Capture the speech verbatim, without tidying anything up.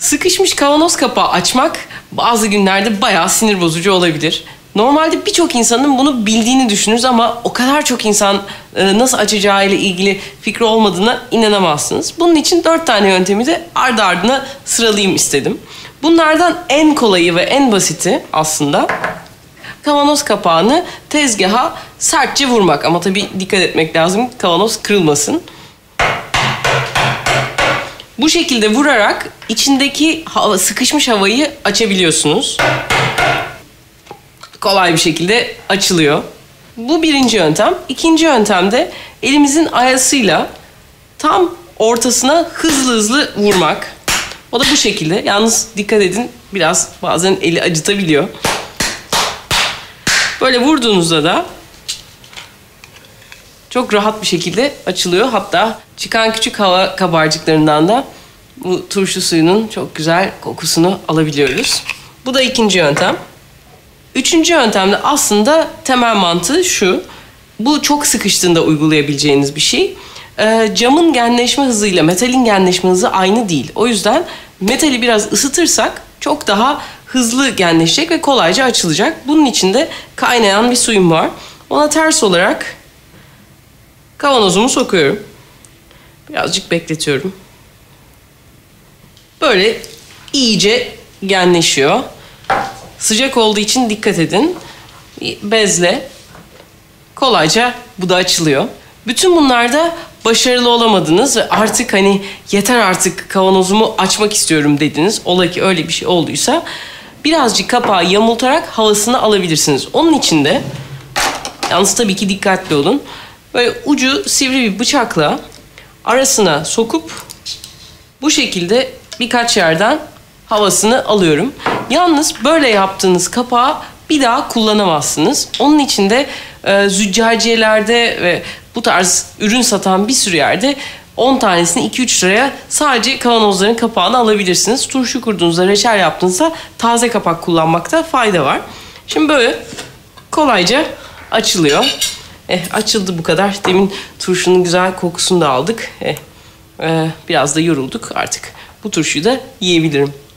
Sıkışmış kavanoz kapağı açmak bazı günlerde bayağı sinir bozucu olabilir. Normalde birçok insanın bunu bildiğini düşünürüz ama o kadar çok insan e, nasıl açacağıyla ilgili fikri olmadığına inanamazsınız. Bunun için dört tane yöntemi de ardı ardına sıralayayım istedim. Bunlardan en kolayı ve en basiti aslında kavanoz kapağını tezgaha sertçe vurmak. Ama tabii dikkat etmek lazım, kavanoz kırılmasın. Bu şekilde vurarak içindeki hava, sıkışmış havayı açabiliyorsunuz. Kolay bir şekilde açılıyor. Bu birinci yöntem. İkinci yöntem de elimizin ayasıyla tam ortasına hızlı hızlı vurmak. O da bu şekilde. Yalnız dikkat edin, biraz bazen eli acıtabiliyor. Böyle vurduğunuzda da çok rahat bir şekilde açılıyor. Hatta çıkan küçük hava kabarcıklarından da bu turşu suyunun çok güzel kokusunu alabiliyoruz. Bu da ikinci yöntem. Üçüncü yöntemde aslında temel mantığı şu. Bu çok sıkıştığında uygulayabileceğiniz bir şey. Ee, camın genleşme hızıyla metalin genleşme hızı aynı değil. O yüzden metali biraz ısıtırsak çok daha hızlı genleşecek ve kolayca açılacak. Bunun için de kaynayan bir suyum var. Ona ters olarak kavanozumu sokuyorum. Birazcık bekletiyorum. Böyle iyice genleşiyor. Sıcak olduğu için dikkat edin. Bezle kolayca bu da açılıyor. Bütün bunlarda başarılı olamadınız ve artık hani yeter artık kavanozumu açmak istiyorum dediniz. Ola ki öyle bir şey olduysa birazcık kapağı yamultarak havasını alabilirsiniz. Onun için de yalnız tabii ki dikkatli olun. Böyle ucu sivri bir bıçakla arasına sokup bu şekilde birkaç yerden havasını alıyorum. Yalnız böyle yaptığınız kapağı bir daha kullanamazsınız. Onun için de e, züccaciyelerde ve bu tarz ürün satan bir sürü yerde on tanesini iki üç liraya sadece kavanozların kapağını alabilirsiniz. Turşu kurduğunuzda, reçel yaptığınızda taze kapak kullanmakta fayda var. Şimdi böyle kolayca açılıyor. Eh, açıldı bu kadar. Demin turşunun güzel kokusunu da aldık. Eh, eh, biraz da yorulduk artık. Bu turşuyu da yiyebilirim.